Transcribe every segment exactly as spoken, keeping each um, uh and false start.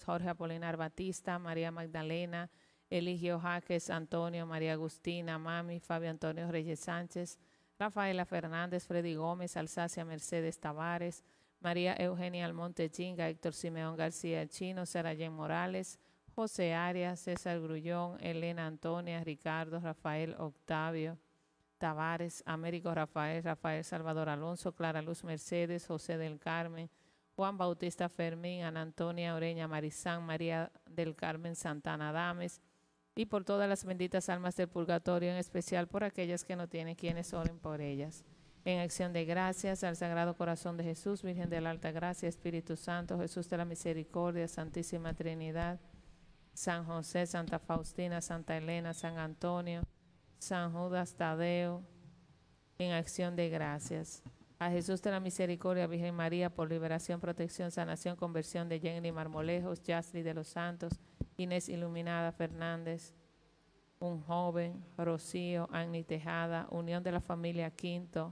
Jorge Apolinar Batista, María Magdalena, Eligio Jaques, Antonio, María Agustina, Mami, Fabio Antonio Reyes Sánchez, Rafaela Fernández, Freddy Gómez, Alsacia Mercedes Tavares, María Eugenia Almonte Chinga, Héctor Simeón García Chino, Sarayen Morales, José Arias, César Grullón, Elena Antonia, Ricardo, Rafael Octavio Tavares, Américo Rafael, Rafael Salvador Alonso, Clara Luz Mercedes, José del Carmen, Juan Bautista Fermín, Ana Antonia Oreña Marizán, María del Carmen Santana Dames, y por todas las benditas almas del purgatorio, en especial por aquellas que no tienen quienes oren por ellas. En acción de gracias al Sagrado Corazón de Jesús, Virgen de la Alta Gracia, Espíritu Santo, Jesús de la Misericordia, Santísima Trinidad, San José, Santa Faustina, Santa Elena, San Antonio, San Judas Tadeo, en acción de gracias. A Jesús de la Misericordia, Virgen María, por liberación, protección, sanación, conversión de Jenny Marmolejos, Yasli de los Santos, Inés Iluminada Fernández, un joven, Rocío, Annie Tejada, unión de la familia Quinto,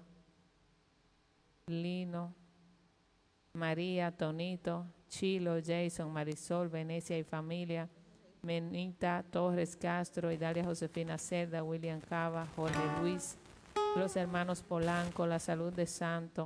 Lino, María, Tonito, Chilo, Jason, Marisol, Venecia y familia, Menita Torres Castro, Idalia Josefina Cerda, William Cava, Jorge Luis, los hermanos Polanco, la salud de Santo,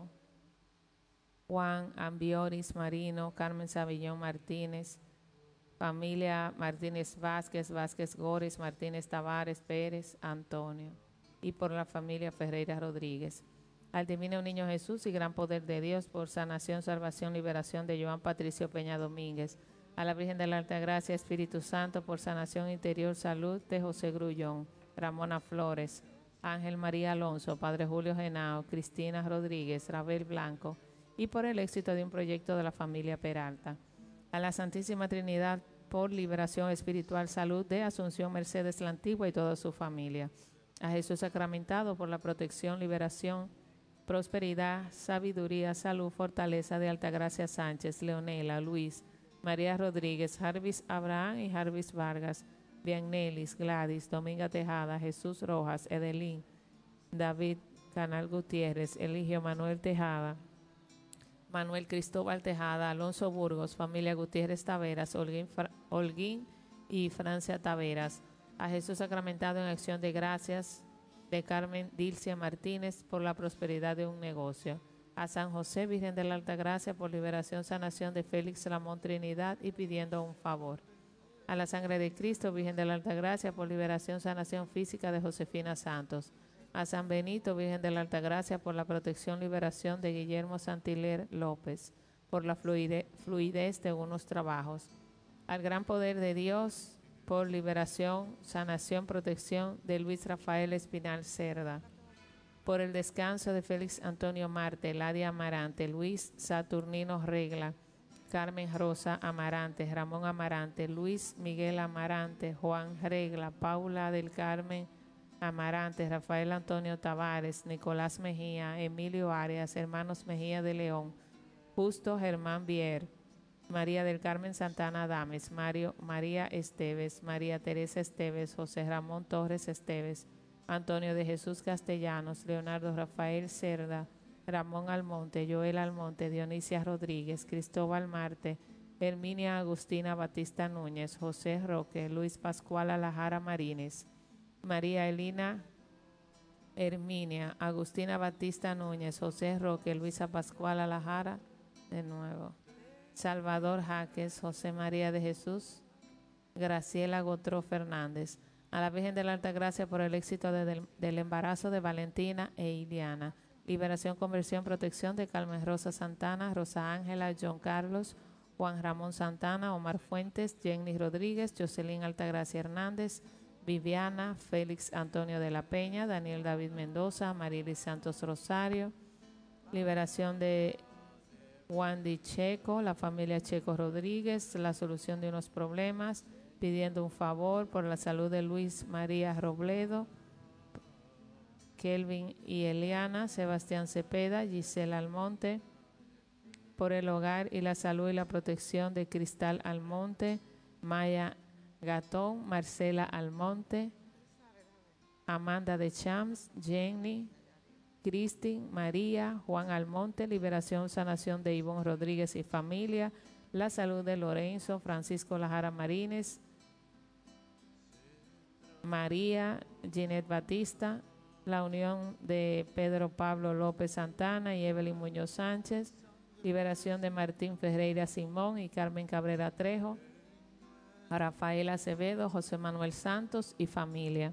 Juan Ambioris Marino, Carmen Savillón Martínez, familia Martínez Vázquez, Vázquez Górez, Martínez Tavares, Pérez, Antonio, y por la familia Ferreira Rodríguez. Al Divino Niño Jesús y gran poder de Dios, por sanación, salvación, liberación de Joan Patricio Peña Domínguez. A la Virgen de la Alta Gracia, Espíritu Santo, por sanación interior, salud de José Grullón, Ramona Flores, Ángel María Alonso, Padre Julio Genao, Cristina Rodríguez, Rabel Blanco, y por el éxito de un proyecto de la familia Peralta. A la Santísima Trinidad, por liberación espiritual, salud de Asunción Mercedes la Antigua y toda su familia. A Jesús sacramentado, por la protección, liberación, prosperidad, sabiduría, salud, fortaleza de Altagracia Sánchez, Leonela, Luis, María Rodríguez, Jarvis Abraham y Jarvis Vargas, Biannelis, Gladys, Dominga Tejada, Jesús Rojas, Edelín, David Canal Gutiérrez, Eligio Manuel Tejada, Manuel Cristóbal Tejada, Alonso Burgos, familia Gutiérrez Taveras, Holguín, Fra Holguín y Francia Taveras. A Jesús sacramentado en acción de gracias de Carmen Dilcia Martínez, por la prosperidad de un negocio. A San José, Virgen de la Alta Gracia, por liberación, sanación de Félix Lamón Trinidad y pidiendo un favor. A la Sangre de Cristo, Virgen de la Alta Gracia, por liberación, sanación física de Josefina Santos. A San Benito, Virgen de la Alta Gracia, por la protección, liberación de Guillermo Santiler López, por la fluide, fluidez de unos trabajos. Al gran poder de Dios, por liberación, sanación, protección de Luis Rafael Espinal Cerda. Por el descanso de Félix Antonio Marte, Ladia Amarante, Luis Saturnino Regla, Carmen Rosa Amarante, Ramón Amarante, Luis Miguel Amarante, Juan Regla, Paula del Carmen Amarante, Rafael Antonio Tavares, Nicolás Mejía, Emilio Arias, hermanos Mejía de León, Justo Germán Vier, María del Carmen Santana Adames, Mario María Esteves, María Teresa Esteves, José Ramón Torres Esteves, Antonio de Jesús Castellanos, Leonardo Rafael Cerda, Ramón Almonte, Joel Almonte, Dionisia Rodríguez, Cristóbal Marte, Herminia Agustina Batista Núñez, José Roque, Luis Pascual Alajara Marínez, María Elina Herminia, Agustina Batista Núñez, José Roque, Luisa Pascual Alajara, de nuevo, Salvador Jaques, José María de Jesús, Graciela Gotró Fernández. A la Virgen de la Alta Gracia, por el éxito de, del, del embarazo de Valentina e Iliana. Liberación, conversión, protección de Carmen Rosa Santana, Rosa Ángela, John Carlos, Juan Ramón Santana, Omar Fuentes, Jenny Rodríguez, Jocelyn Altagracia Hernández, Viviana, Félix Antonio de la Peña, Daniel David Mendoza, Marilis Santos Rosario. Liberación de Wandy Checo, la familia Checo Rodríguez, la solución de unos problemas, pidiendo un favor por la salud de Luis María Robledo, Kelvin y Eliana, Sebastián Cepeda, Gisela Almonte, por el hogar y la salud y la protección de Cristal Almonte, Maya Gatón, Marcela Almonte, Amanda de Chams, Jenny, Cristin, María, Juan Almonte, liberación, sanación de Ivonne Rodríguez y familia, la salud de Lorenzo Francisco Lajara Marínez, María Ginette Batista, la unión de Pedro Pablo López Santana y Evelyn Muñoz Sánchez, liberación de Martín Ferreira Simón y Carmen Cabrera Trejo, Rafael Acevedo, José Manuel Santos y familia.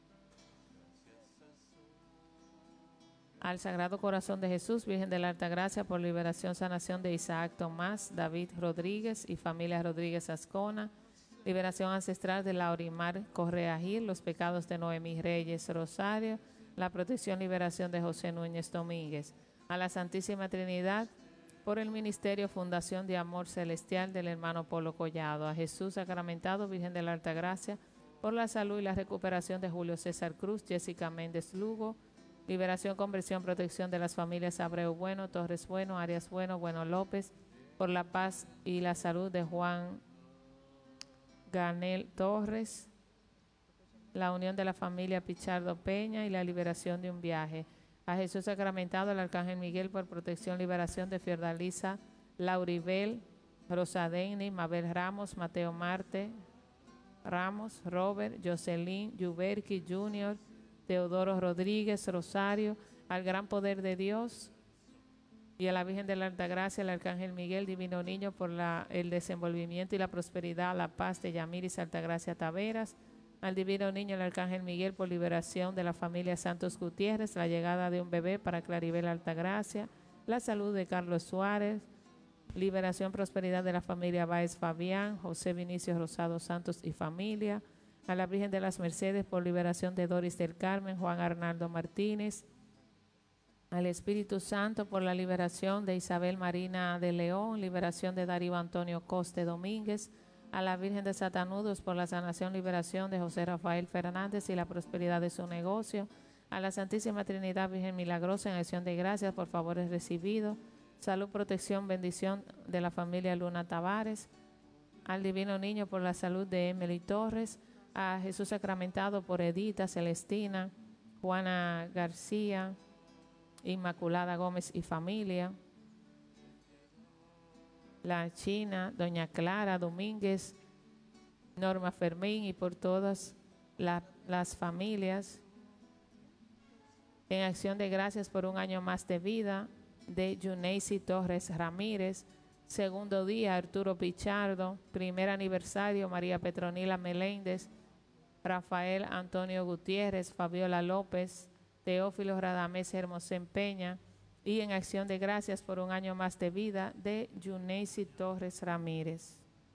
Al Sagrado Corazón de Jesús, Virgen de la Altagracia, por liberación, sanación de Isaac Tomás, David Rodríguez y familia Rodríguez Ascona, liberación ancestral de Laurimar Correa Gil, los pecados de Noemí Reyes Rosario, la protección y liberación de José Núñez Domínguez. A la Santísima Trinidad, por el Ministerio Fundación de Amor Celestial del hermano Polo Collado. A Jesús Sacramentado, Virgen de la Altagracia, por la salud y la recuperación de Julio César Cruz, Jessica Méndez Lugo, liberación, conversión, protección de las familias Abreu Bueno, Torres Bueno, Arias Bueno, Bueno López, por la paz y la salud de Juan Ganel Torres, la unión de la familia Pichardo Peña y la liberación de un viaje. A Jesús Sacramentado, el Arcángel Miguel, por protección, liberación de Fiordalisa, Lauribel, Rosadeni, Mabel Ramos, Mateo Marte Ramos, Robert, Jocelyn, Yuberki Junior, Teodoro Rodríguez Rosario, al gran poder de Dios y a la Virgen de la Altagracia, el Arcángel Miguel, Divino Niño, por la, el desenvolvimiento y la prosperidad, la paz de Yamiris Altagracia Taveras, al Divino Niño, el Arcángel Miguel, por liberación de la familia Santos Gutiérrez, la llegada de un bebé para Claribel Altagracia, la salud de Carlos Suárez, liberación, prosperidad de la familia Báez Fabián, José Vinicio Rosado Santos y familia, a la Virgen de las Mercedes, por liberación de Doris del Carmen, Juan Arnaldo Martínez, al Espíritu Santo, por la liberación de Isabel Marina de León, liberación de Darío Antonio Coste Domínguez, a la Virgen de Satanudos, por la sanación, liberación de José Rafael Fernández y la prosperidad de su negocio, a la Santísima Trinidad Virgen Milagrosa, en acción de gracias por favores recibidos, salud, protección, bendición de la familia Luna Tavares, al Divino Niño, por la salud de Emily Torres, a Jesús Sacramentado, por Edita Celestina, Juana García, Inmaculada Gómez y familia, la China, Doña Clara Domínguez, Norma Fermín y por todas la, las familias, en acción de gracias por un año más de vida de Yuneisi Torres Ramírez, segundo día Arturo Pichardo, primer aniversario María Petronila Meléndez, Rafael Antonio Gutiérrez, Fabiola López, Teófilo Radamés Hermosén Peña, y en acción de gracias por un año más de vida de Yuneisi Torres Ramírez.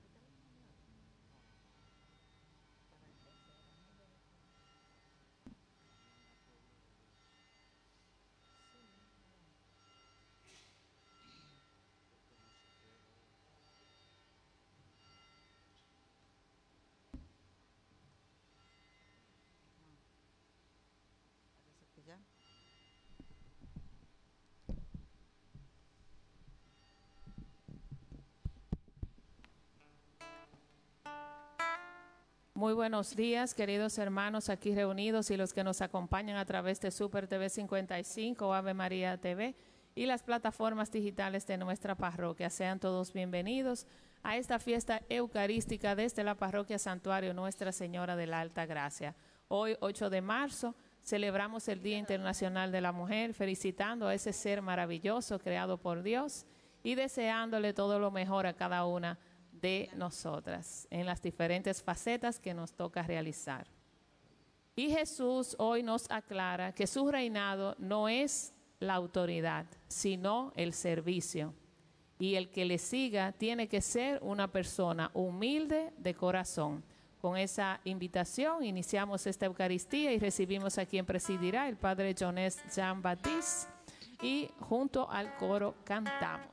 Muy buenos días, queridos hermanos aquí reunidos y los que nos acompañan a través de Super T V cincuenta y cinco o Ave María T V y las plataformas digitales de nuestra parroquia. Sean todos bienvenidos a esta fiesta eucarística desde la parroquia Santuario Nuestra Señora de la Alta Gracia. Hoy, ocho de marzo, celebramos el Día Internacional de la Mujer, felicitando a ese ser maravilloso creado por Dios y deseándole todo lo mejor a cada una de nosotras en las diferentes facetas que nos toca realizar. Y Jesús hoy nos aclara que su reinado no es la autoridad, sino el servicio. Y el que le siga tiene que ser una persona humilde de corazón. Con esa invitación iniciamos esta Eucaristía y recibimos a quien presidirá, el Padre Jones Jean Baptiste, y junto al coro cantamos.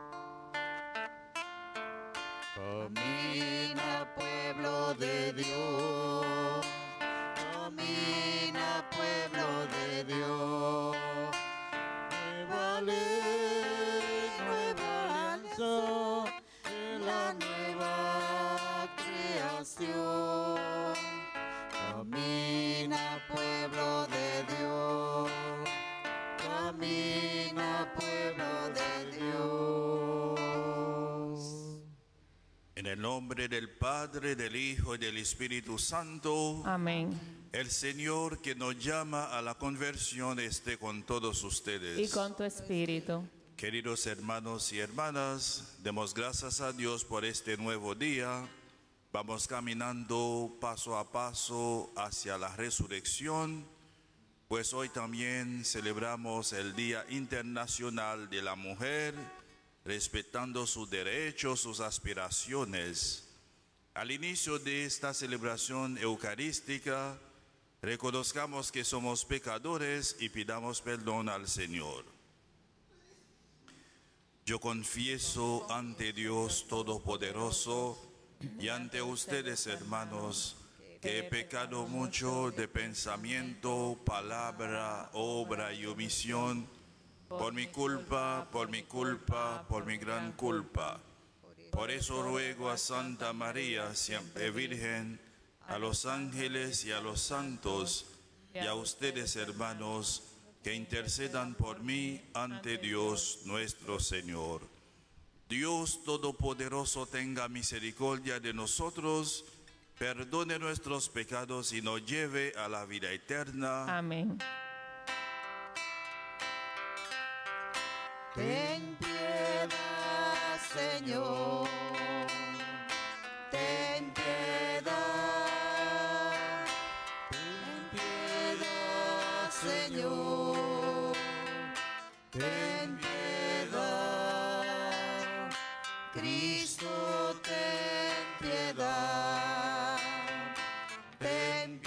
Camina, pueblo de Dios, camina, pueblo de Dios, nueva ley, nueva alianza, en la nueva creación. Camina, pueblo de Dios, camina, pueblo de Dios. nombre del Padre, del Hijo y del Espíritu Santo. Amén. El Señor que nos llama a la conversión esté con todos ustedes. Y con tu espíritu. Queridos hermanos y hermanas, demos gracias a Dios por este nuevo día. Vamos caminando paso a paso hacia la resurrección, pues hoy también celebramos el Día Internacional de la Mujer, respetando sus derechos, sus aspiraciones. Al inicio de esta celebración eucarística, reconozcamos que somos pecadores y pidamos perdón al Señor. Yo confieso ante Dios Todopoderoso y ante ustedes, hermanos, que he pecado mucho de pensamiento, palabra, obra y omisión, por mi culpa, por mi culpa, por mi gran culpa. Por eso ruego a Santa María, siempre Virgen, a los ángeles y a los santos, y a ustedes, hermanos, que intercedan por mí ante Dios nuestro Señor. Dios Todopoderoso tenga misericordia de nosotros, perdone nuestros pecados y nos lleve a la vida eterna. Amén. Ten piedad, Señor. Ten piedad. Ten piedad, Señor. Ten piedad. Cristo, ten piedad. Ten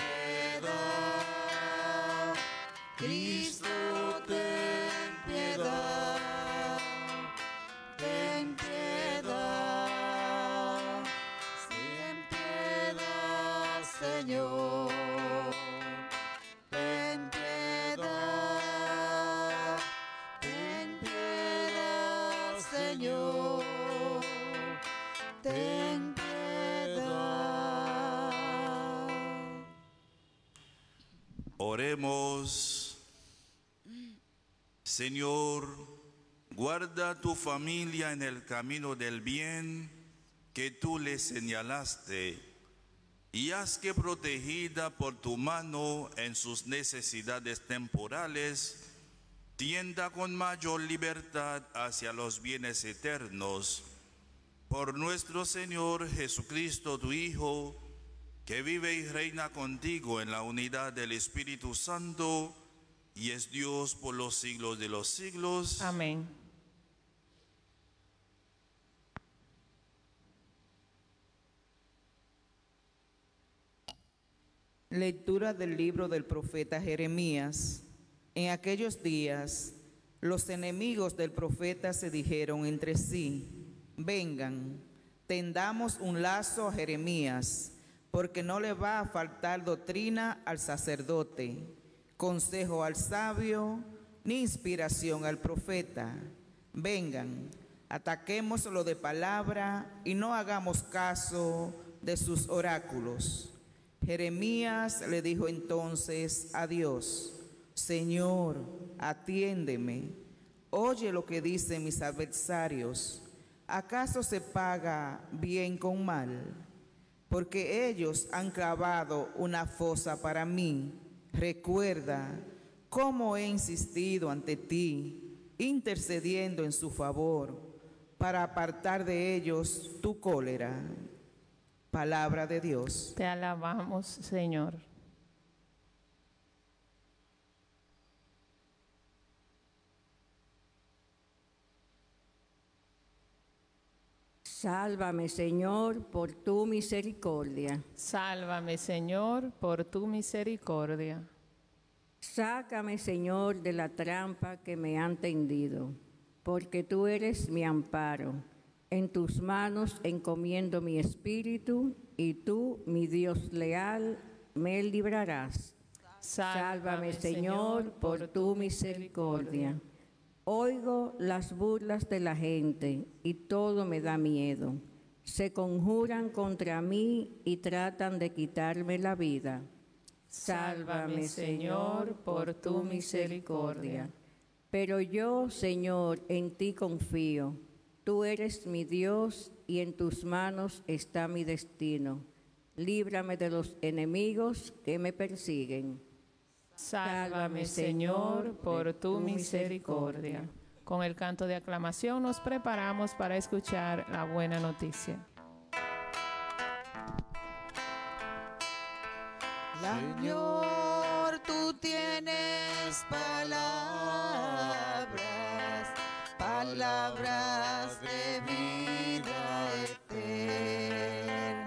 piedad. Cristo, ten piedad. Ten piedad. Ten piedad, Señor. Ten piedad. Ten piedad, Señor. Ten piedad. Oremos. Señor, guarda tu familia en el camino del bien que tú le señalaste y haz que, protegida por tu mano en sus necesidades temporales, tienda con mayor libertad hacia los bienes eternos. Por nuestro Señor Jesucristo, tu Hijo, que vive y reina contigo en la unidad del Espíritu Santo, y es Dios por los siglos de los siglos. Amén. Lectura del libro del profeta Jeremías. En aquellos días, los enemigos del profeta se dijeron entre sí: vengan, tendamos un lazo a Jeremías, porque no le va a faltar doctrina al sacerdote, consejo al sabio, ni inspiración al profeta. Vengan, ataquémoslo de palabra y no hagamos caso de sus oráculos. Jeremías le dijo entonces a Dios: Señor, atiéndeme, oye lo que dicen mis adversarios. ¿Acaso se paga bien con mal? Porque ellos han cavado una fosa para mí. Recuerda cómo he insistido ante ti, intercediendo en su favor, para apartar de ellos tu cólera. Palabra de Dios. Te alabamos, Señor. Sálvame, Señor, por tu misericordia. Sálvame, Señor, por tu misericordia. Sácame, Señor, de la trampa que me han tendido, porque tú eres mi amparo. En tus manos encomiendo mi espíritu, y tú, mi Dios leal, me librarás. Sálvame, Señor, por tu misericordia. Oigo las burlas de la gente, y todo me da miedo. Se conjuran contra mí y tratan de quitarme la vida. Sálvame, Señor, por tu misericordia. Pero yo, Señor, en ti confío. Tú eres mi Dios y en tus manos está mi destino. Líbrame de los enemigos que me persiguen. Sálvame, Señor, por tu misericordia. Con el canto de aclamación nos preparamos para escuchar la buena noticia. Señor, tú tienes palabras, palabras de vida eterna.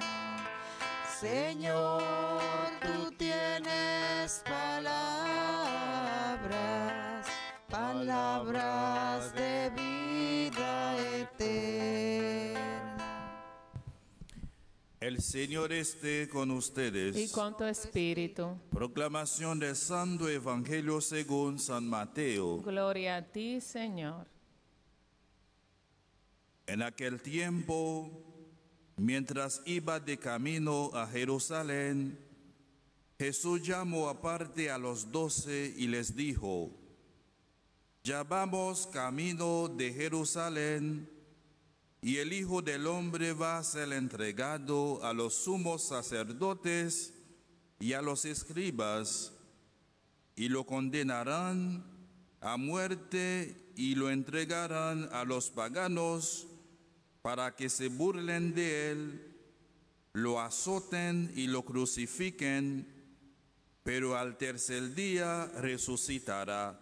Señor, tú tienes palabras, palabras de vida eterna. El Señor esté con ustedes. Y con tu espíritu. Proclamación del Santo Evangelio según San Mateo. Gloria a ti, Señor. En aquel tiempo, mientras iba de camino a Jerusalén, Jesús llamó aparte a los doce y les dijo: Ya vamos camino de Jerusalén, y el Hijo del Hombre va a ser entregado a los sumos sacerdotes y a los escribas, y lo condenarán a muerte y lo entregarán a los paganos para que se burlen de él, lo azoten y lo crucifiquen, pero al tercer día resucitará.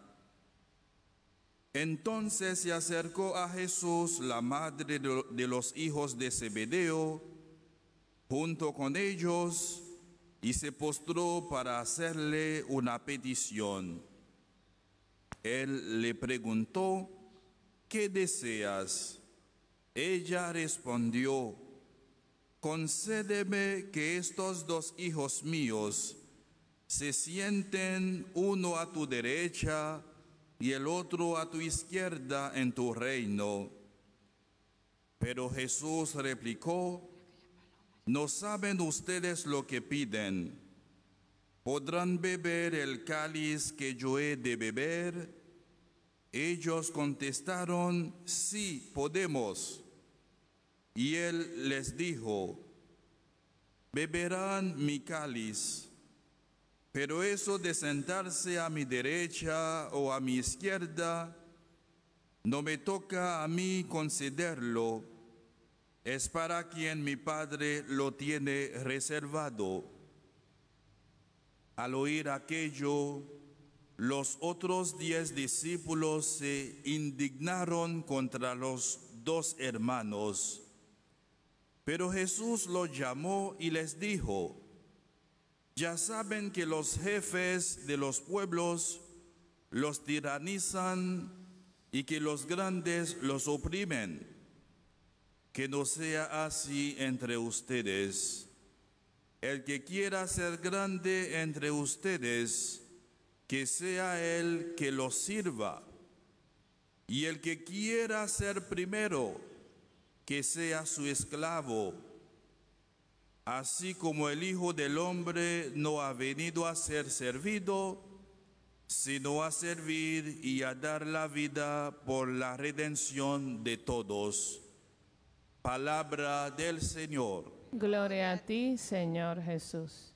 Entonces se acercó a Jesús la madre de los hijos de Zebedeo, junto con ellos, y se postró para hacerle una petición. Él le preguntó: ¿qué deseas? Ella respondió: concédeme que estos dos hijos míos se sienten uno a tu derecha y el otro a tu izquierda en tu reino. Pero Jesús replicó: ¿no saben ustedes lo que piden? ¿Podrán beber el cáliz que yo he de beber? Ellos contestaron: sí, podemos. Y él les dijo: beberán mi cáliz, pero eso de sentarse a mi derecha o a mi izquierda no me toca a mí concederlo, es para quien mi Padre lo tiene reservado. Al oír aquello, los otros diez discípulos se indignaron contra los dos hermanos. Pero Jesús los llamó y les dijo: ya saben que los jefes de los pueblos los tiranizan y que los grandes los oprimen. Que no sea así entre ustedes. El que quiera ser grande entre ustedes, que sea él que los sirva. Y el que quiera ser primero, que sea su esclavo. Así como el Hijo del Hombre no ha venido a ser servido, sino a servir y a dar la vida por la redención de todos. Palabra del Señor. Gloria a ti, Señor Jesús.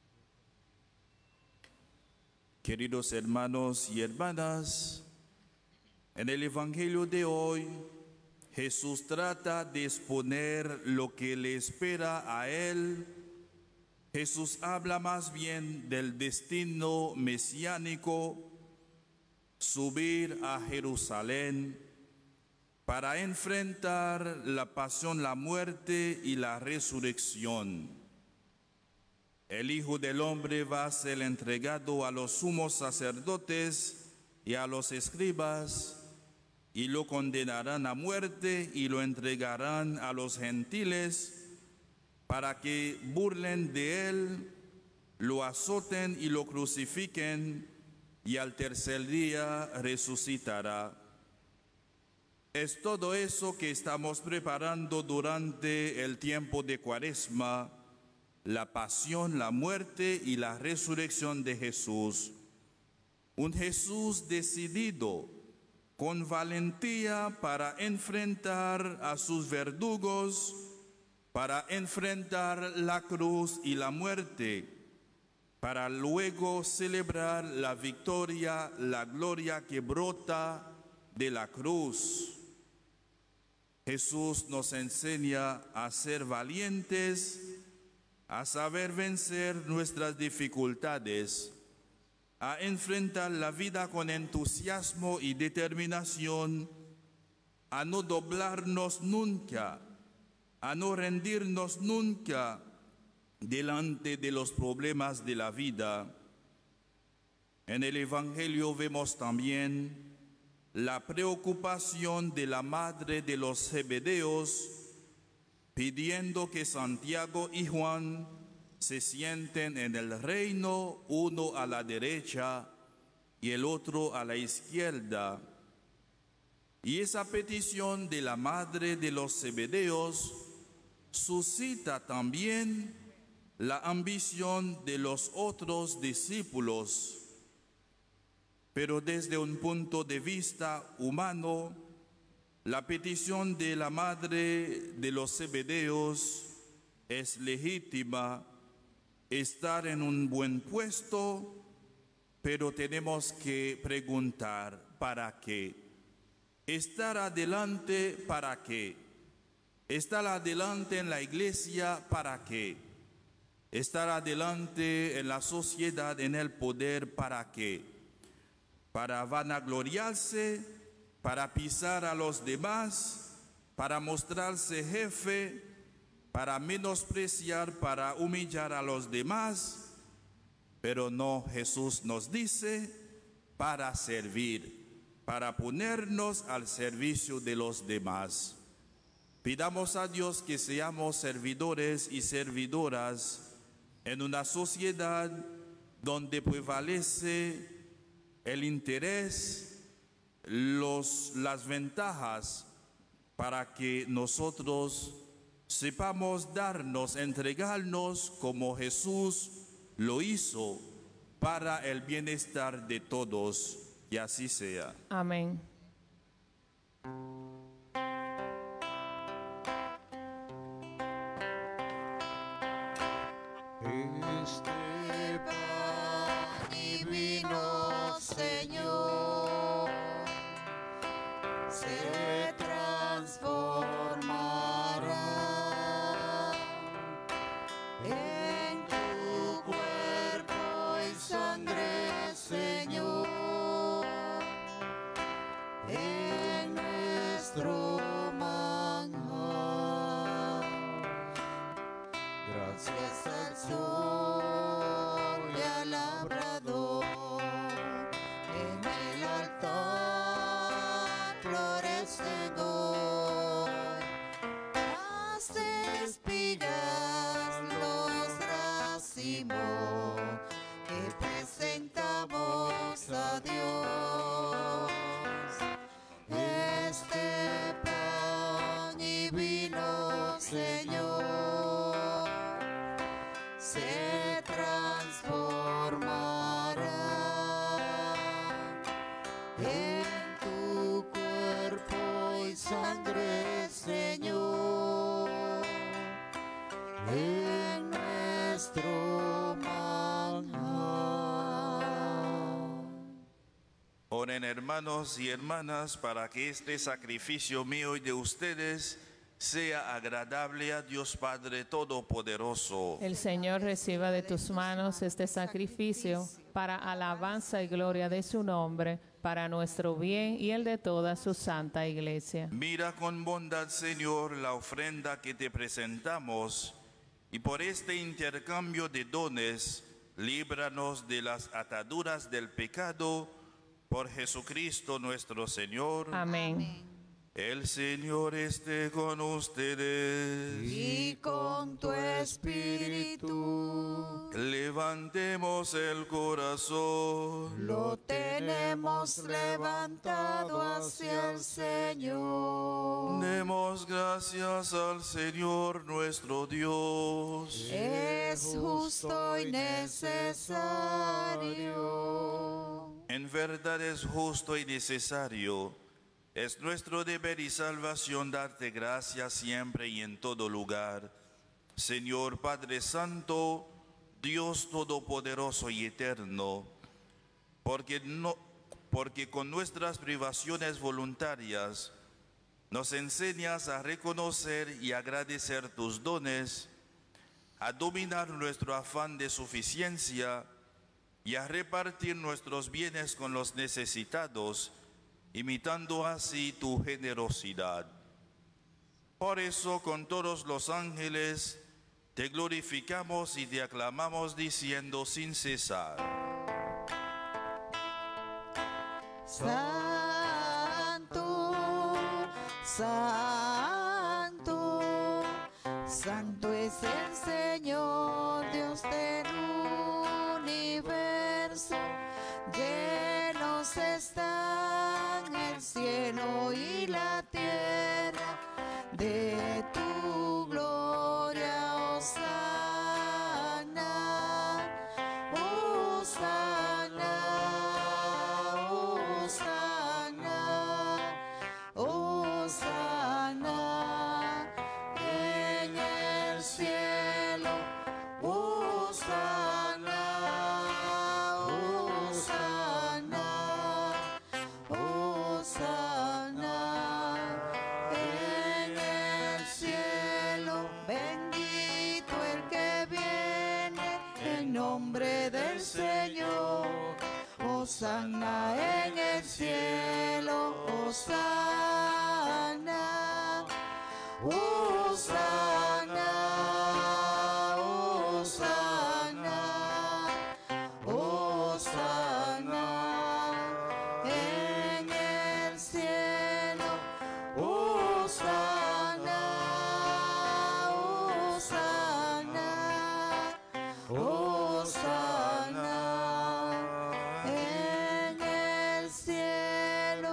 Queridos hermanos y hermanas, en el Evangelio de hoy, Jesús trata de exponer lo que le espera a él. Jesús habla más bien del destino mesiánico, subir a Jerusalén para enfrentar la pasión, la muerte y la resurrección. El Hijo del Hombre va a ser entregado a los sumos sacerdotes y a los escribas, y lo condenarán a muerte y lo entregarán a los gentiles para que burlen de él, lo azoten y lo crucifiquen, y al tercer día resucitará. Es todo eso que estamos preparando durante el tiempo de Cuaresma, la pasión, la muerte y la resurrección de Jesús. Un Jesús decidido con valentía para enfrentar a sus verdugos, para enfrentar la cruz y la muerte, para luego celebrar la victoria, la gloria que brota de la cruz. Jesús nos enseña a ser valientes, a saber vencer nuestras dificultades, a enfrentar la vida con entusiasmo y determinación, a no doblarnos nunca, a no rendirnos nunca delante de los problemas de la vida. En el Evangelio vemos también la preocupación de la madre de los Zebedeos, pidiendo que Santiago y Juan se sienten en el reino, uno a la derecha y el otro a la izquierda. Y esa petición de la madre de los Zebedeos suscita también la ambición de los otros discípulos. Pero desde un punto de vista humano, la petición de la madre de los Zebedeos es legítima, estar en un buen puesto, pero tenemos que preguntar, ¿para qué? Estar adelante, ¿para qué? Estar adelante en la iglesia, ¿para qué? Estar adelante en la sociedad, en el poder, ¿para qué? Para vanagloriarse, para pisar a los demás, para mostrarse jefe, para menospreciar, para humillar a los demás. Pero no, Jesús nos dice, para servir, para ponernos al servicio de los demás. Pidamos a Dios que seamos servidores y servidoras en una sociedad donde prevalece el interés, los, las ventajas, para que nosotros sepamos darnos, entregarnos como Jesús lo hizo para el bienestar de todos, y así sea. Amén. Este pan y vino, Señor, se transformará en tu cuerpo y sangre, Señor, en nuestro manjar. Gracias al sol y al labrador, en el altar florecen hoy las espigas, los racimos que presentamos a Dios. Este pan y vino, Señor, se transformará en tu cuerpo y sangre, Señor, en nuestro manjar. Oren, hermanos y hermanas, para que este sacrificio mío y de ustedes sea agradable a Dios Padre Todopoderoso. El Señor reciba de tus manos este sacrificio para alabanza y gloria de su nombre, para nuestro bien y el de toda su santa iglesia. Mira con bondad, Señor, la ofrenda que te presentamos, y por este intercambio de dones, líbranos de las ataduras del pecado, por Jesucristo nuestro Señor. Amén. El Señor esté con ustedes. Y con tu espíritu Levantemos el corazón. lo tenemos levantado hacia el Señor. Demos gracias al Señor nuestro Dios. Es justo y necesario. En verdad es justo y necesario, Es nuestro deber y salvación darte gracias siempre y en todo lugar. Señor Padre Santo, Dios Todopoderoso y Eterno, porque, no, porque con nuestras privaciones voluntarias nos enseñas a reconocer y agradecer tus dones, a dominar nuestro afán de suficiencia y a repartir nuestros bienes con los necesitados, imitando así tu generosidad. Por eso, con todos los ángeles, te glorificamos y te aclamamos diciendo sin cesar: Santo, Santo, Santo es el Señor, Dios del universo. Llenos están el cielo y la tierra de tu gloria. Hosana, Hosana, Hosana, Hosana en el cielo. Hosana, Hosana, Hosana en el cielo. Bendito el que viene en nombre del Señor. Hosana en el cielo. Hosana, Hosana, Hosana, Hosana en el cielo. Hosana, Hosana, Hosana en el cielo.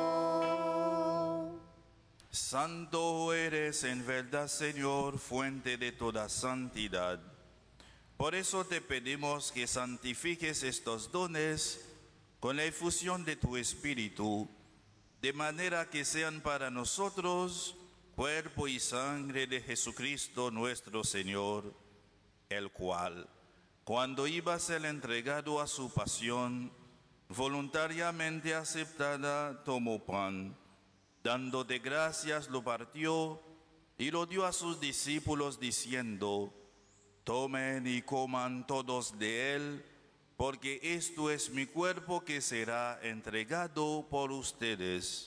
Santo eres en verdad, Señor, fuente de toda santidad. Por eso te pedimos que santifiques estos dones con la efusión de tu Espíritu, de manera que sean para nosotros cuerpo y sangre de Jesucristo nuestro Señor, el cual, cuando iba a ser entregado a su pasión, voluntariamente aceptada, tomó pan, dándote gracias, lo partió y lo dio a sus discípulos, diciendo: tomen y coman todos de él, porque esto es mi cuerpo que será entregado por ustedes.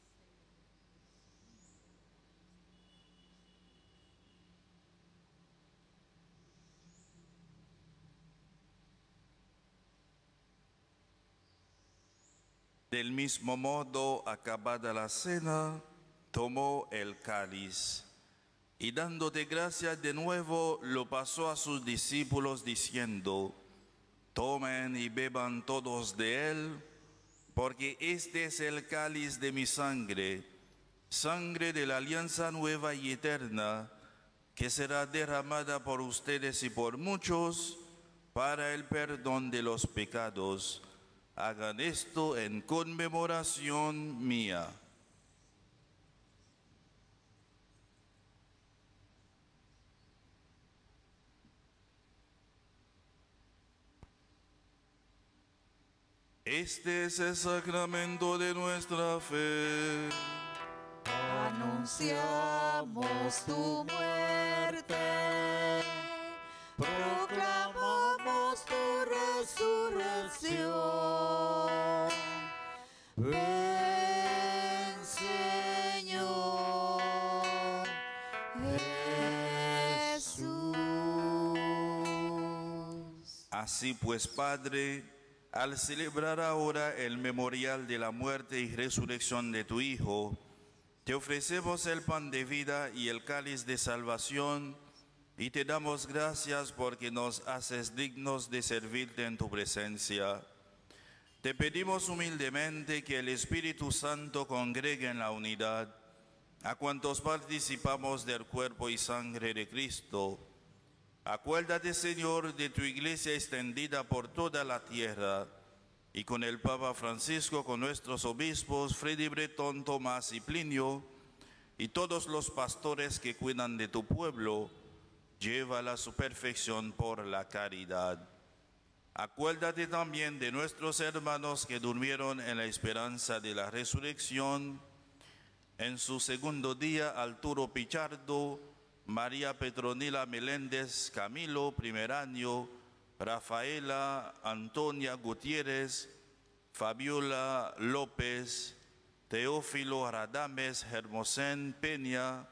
Del mismo modo, acabada la cena, tomó el cáliz y dándote gracias de nuevo, lo pasó a sus discípulos diciendo: tomen y beban todos de él, porque este es el cáliz de mi sangre, sangre de la alianza nueva y eterna, que será derramada por ustedes y por muchos para el perdón de los pecados. Hagan esto en conmemoración mía. Este es el sacramento de nuestra fe. Anunciamos tu muerte, proclamamos tu resurrección. Ven, Señor Jesús. Así pues, Padre, al celebrar ahora el memorial de la muerte y resurrección de tu Hijo, te ofrecemos el pan de vida y el cáliz de salvación, y te damos gracias porque nos haces dignos de servirte en tu presencia. Te pedimos humildemente que el Espíritu Santo congregue en la unidad a cuantos participamos del cuerpo y sangre de Cristo. Acuérdate, Señor, de tu iglesia extendida por toda la tierra y con el Papa Francisco, con nuestros obispos, Freddy Bretón, Tomás y Plinio, y todos los pastores que cuidan de tu pueblo, llévala a su perfección por la caridad. Acuérdate también de nuestros hermanos que durmieron en la esperanza de la resurrección. En su segundo día, Arturo Pichardo, María Petronila Meléndez, Camilo Primeranio, Rafaela Antonia Gutiérrez, Fabiola López, Teófilo Radames, Hermosén Peña,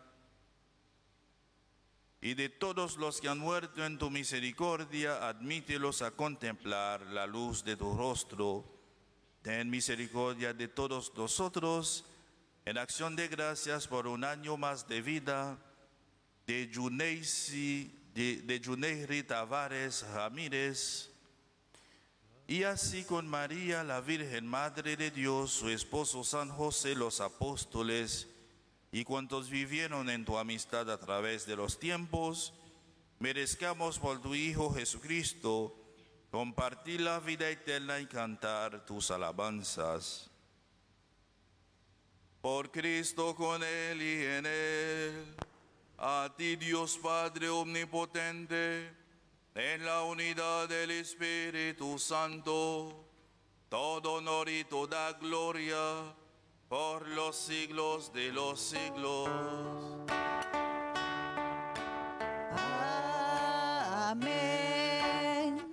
y de todos los que han muerto en tu misericordia, admítelos a contemplar la luz de tu rostro. Ten misericordia de todos nosotros, en acción de gracias por un año más de vida, de Yuneisi, de, de Yuneiri Tavares Ramírez, y así con María, la Virgen Madre de Dios, su esposo San José, los apóstoles, y cuantos vivieron en tu amistad a través de los tiempos, merezcamos por tu Hijo Jesucristo compartir la vida eterna y cantar tus alabanzas. Por Cristo, con Él y en Él, a ti Dios Padre omnipotente, en la unidad del Espíritu Santo, todo honor y toda gloria, por los siglos de los siglos. Amén,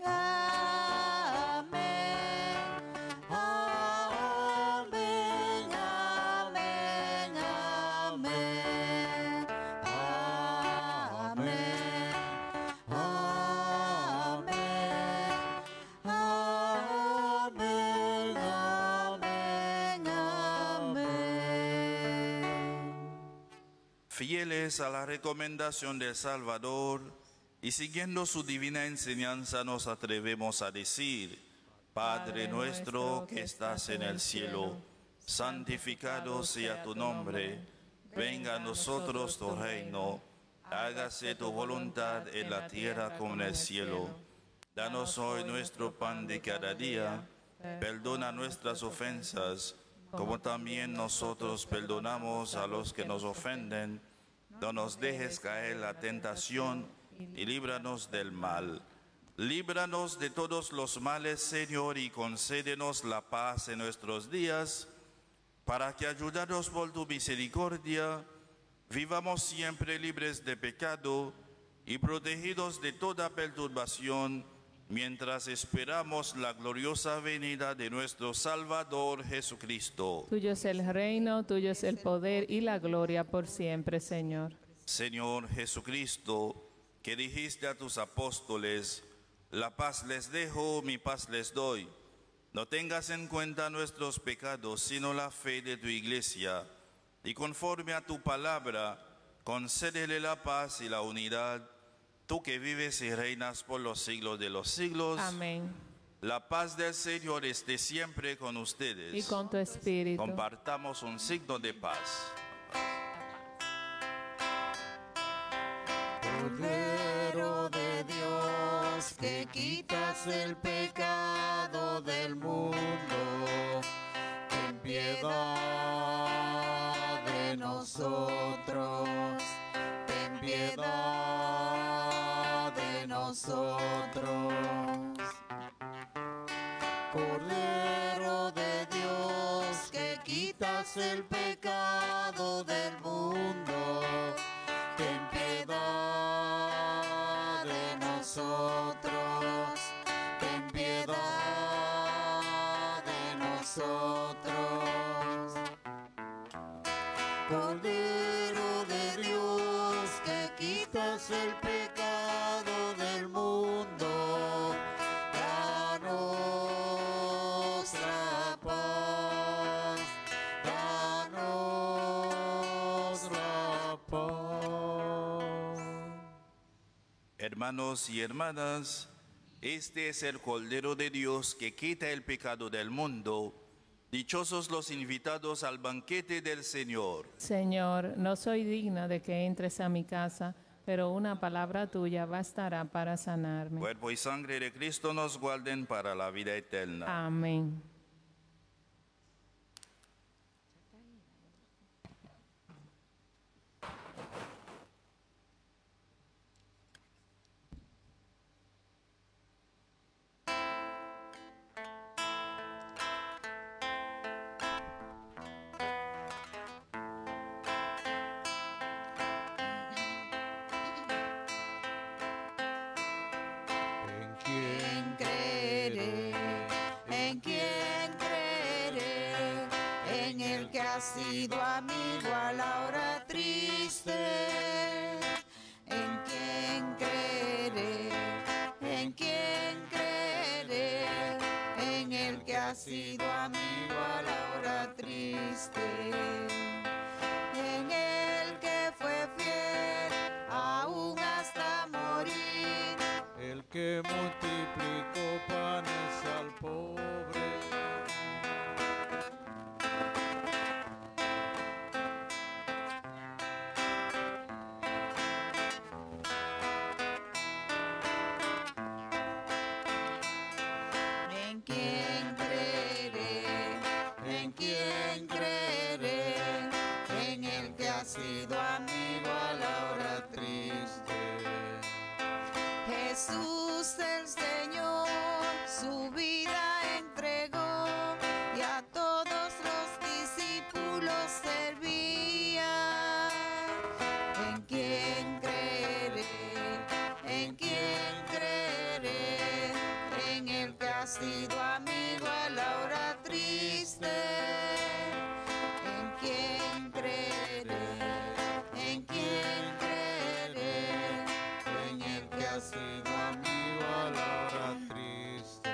amén, amén, amén, amén, amén, amén, amén, amén, amén. Fieles a la recomendación del Salvador y siguiendo su divina enseñanza, nos atrevemos a decir: Padre nuestro que estás en el cielo, santificado sea tu nombre. Venga a nosotros tu reino. Hágase tu voluntad en la tierra como en el cielo. Danos hoy nuestro pan de cada día. Perdona nuestras ofensas, como también nosotros perdonamos a los que nos ofenden. No nos dejes caer en la tentación y líbranos del mal. Líbranos de todos los males, Señor, y concédenos la paz en nuestros días, para que, ayudados por tu misericordia, vivamos siempre libres de pecado y protegidos de toda perturbación, mientras esperamos la gloriosa venida de nuestro Salvador Jesucristo. Tuyo es el reino, tuyo es el poder y la gloria por siempre, Señor. Señor Jesucristo, que dijiste a tus apóstoles: la paz les dejo, mi paz les doy. No tengas en cuenta nuestros pecados, sino la fe de tu iglesia. Y conforme a tu palabra, concédele la paz y la unidad, tú que vives y reinas por los siglos de los siglos. Amén. La paz del Señor esté siempre con ustedes. Y con tu espíritu. Compartamos un signo de paz. Cordero de Dios, que quitas el pecado del mundo, ten piedad de nosotros, ten piedad de nosotros. Cordero de Dios, que quitas el pecado del mundo, ten piedad de nosotros, ten piedad de nosotros. Cordero de Dios, que quitas el pecado del mundo, danos la paz, danos la paz. Hermanos y hermanas, este es el Cordero de Dios que quita el pecado del mundo. Dichosos los invitados al banquete del Señor. Señor, no soy digna de que entres a mi casa, pero una palabra tuya bastará para sanarme. Cuerpo y sangre de Cristo nos guarden para la vida eterna. Amén. ¿En quién creeré? ¿En quién creeré? En el que ha sido amigo a la hora triste. ¿En quién creeré? ¿En quién creeré? En el que ha sido amigo a la hora triste. En el que fue fiel aún hasta morir. El que multiplicó panes al pobre. ¿En quién creeré? ¿En quién creeré? En el que ha sido amigo a la hora triste. Jesús el Señor su vida entregó y a todos los discípulos servía. ¿En quién creeré? ¿En quién creeré? En el que ha sido amigo a la hora triste. ¿En quién creeré? ¿En quién creeré? En el que ha sido amigo a la hora triste.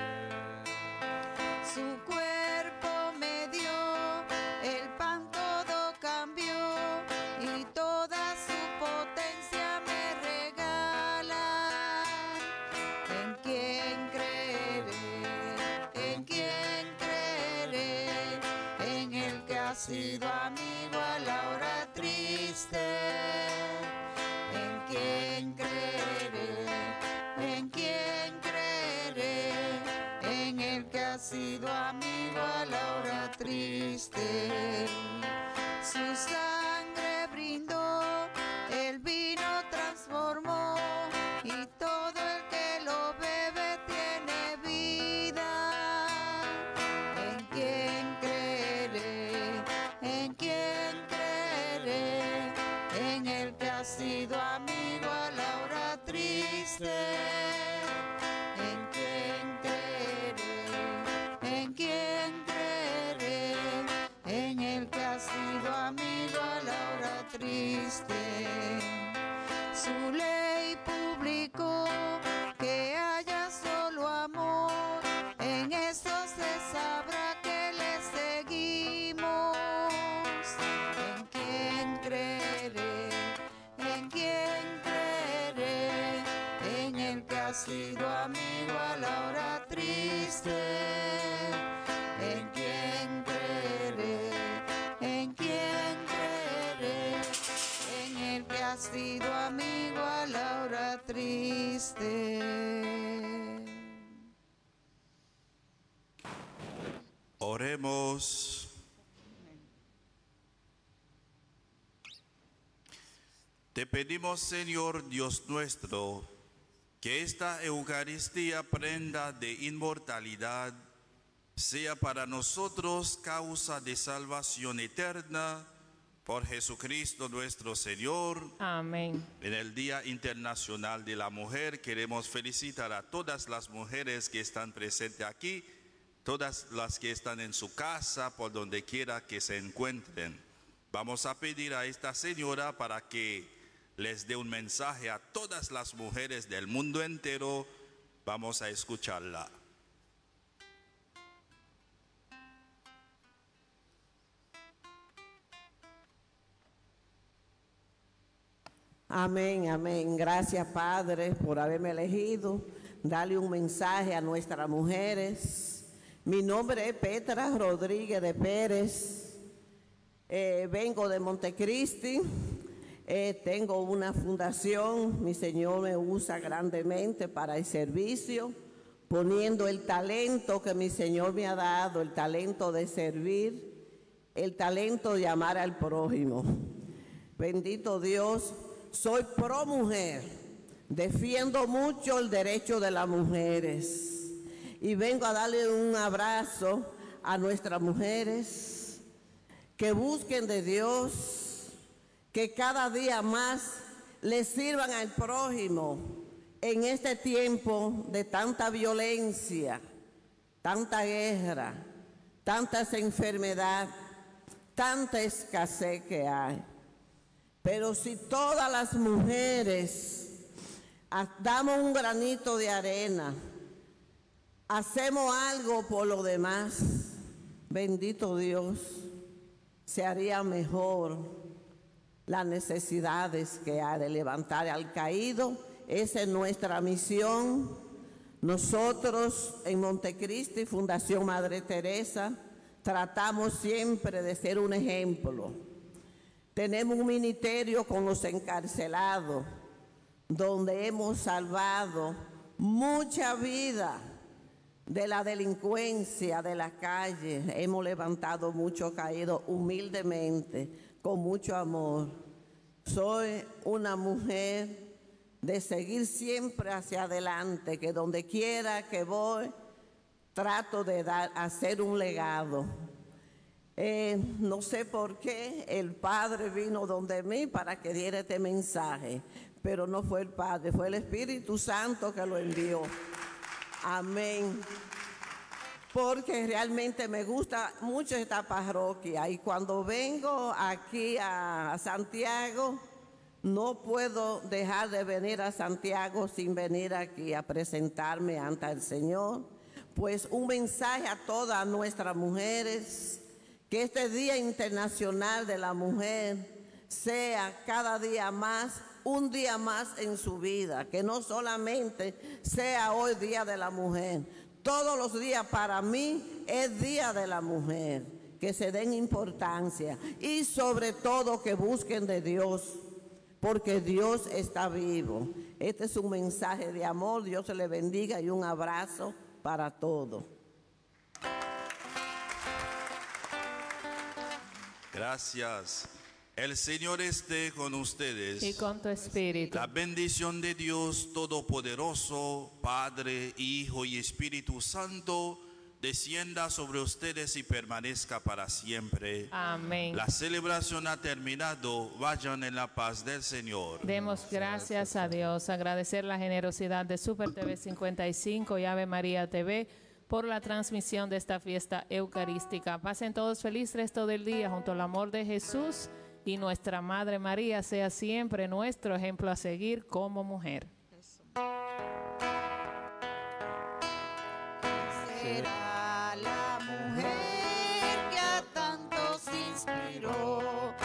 Su cuerpo me dio, el pan todo cambió y toda su potencia me regala. ¿En quién creeré? ¿En quién creeré? En el que ha sido amigo a la hora triste. ¿En quién creeré? ¿En quién creeré? En el que ha sido amigo a la hora triste. Su sangre brindó, el vino transformó y todo el que lo bebe tiene vida. ¿En quién creeré? ¿En quién creeré? En el que ha sido amigo a la hora triste. ¿En quién creeré? ¿En quién creeré? En el que ha sido amigo a la hora triste. Su ley publicó que haya solo amor. En eso se sabrá que le seguimos. ¿En quién creeré? ¿En quién creeré? En el que ha sido amigo a la hora triste. ¿En quién creeré? ¿En quién creeré? En el que ha sido amigo a la hora triste. Oremos. Te pedimos, Señor Dios nuestro, que esta Eucaristía, prenda de inmortalidad, sea para nosotros causa de salvación eterna, por Jesucristo nuestro Señor. Amén. En el Día Internacional de la Mujer queremos felicitar a todas las mujeres que están presentes aquí, todas las que están en su casa, por donde quiera que se encuentren. Vamos a pedir a esta señora para que les dé un mensaje a todas las mujeres del mundo entero. Vamos a escucharla. Amén, amén. Gracias, Padre, por haberme elegido. Darle un mensaje a nuestras mujeres. Mi nombre es Petra Rodríguez de Pérez. Eh, vengo de Montecristi. Eh, tengo una fundación, mi Señor me usa grandemente para el servicio, poniendo el talento que mi Señor me ha dado, el talento de servir, el talento de amar al prójimo. Bendito Dios, soy pro mujer, defiendo mucho el derecho de las mujeres y vengo a darle un abrazo a nuestras mujeres que busquen de Dios, que cada día más les sirvan al prójimo en este tiempo de tanta violencia, tanta guerra, tantas enfermedades, tanta escasez que hay. Pero si todas las mujeres damos un granito de arena, hacemos algo por lo demás, bendito Dios, se haría mejor las necesidades que hay de levantar al caído. Esa es nuestra misión. Nosotros en Montecristi, Fundación Madre Teresa, tratamos siempre de ser un ejemplo. Tenemos un ministerio con los encarcelados, donde hemos salvado mucha vida de la delincuencia de la calle. Hemos levantado muchos caídos humildemente, con mucho amor. Soy una mujer de seguir siempre hacia adelante, que donde quiera que voy, trato de dar, hacer un legado. Eh, no sé por qué el Padre vino donde mí para que diera este mensaje, pero no fue el Padre, fue el Espíritu Santo que lo envió. Amén. Porque realmente me gusta mucho esta parroquia y cuando vengo aquí a Santiago, no puedo dejar de venir a Santiago sin venir aquí a presentarme ante el Señor. Pues un mensaje a todas nuestras mujeres, que este Día Internacional de la Mujer sea cada día más, un día más en su vida, que no solamente sea hoy Día de la Mujer. Todos los días para mí es Día de la Mujer, que se den importancia y sobre todo que busquen de Dios, porque Dios está vivo. Este es un mensaje de amor, Dios se le bendiga y un abrazo para todos. Gracias. El Señor esté con ustedes. Y con tu espíritu. La bendición de Dios Todopoderoso, Padre, Hijo y Espíritu Santo, descienda sobre ustedes y permanezca para siempre. Amén. La celebración ha terminado. Vayan en la paz del Señor. Demos gracias a Dios. Agradecer la generosidad de Super T V cincuenta y cinco y Ave María T V por la transmisión de esta fiesta eucarística. Pasen todos feliz resto del día junto al amor de Jesús. Y nuestra Madre María sea siempre nuestro ejemplo a seguir como mujer. Será la mujer que a tantos inspiró.